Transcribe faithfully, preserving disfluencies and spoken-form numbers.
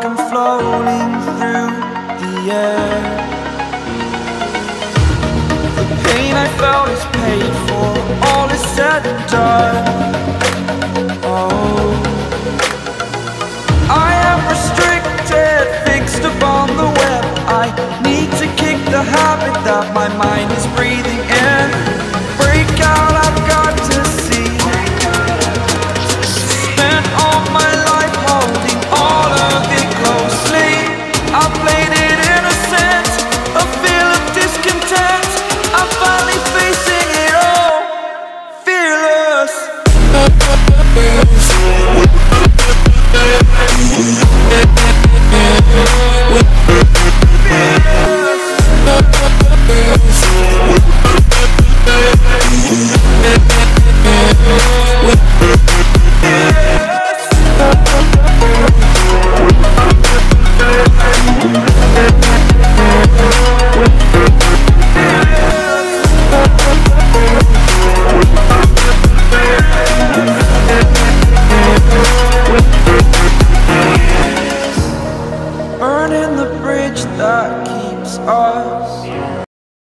I'm floating through the air. The pain I felt is paid for, all is said and done. Oh, I am restricted, fixed upon the web. I need to kick the habit that my mind is breathing.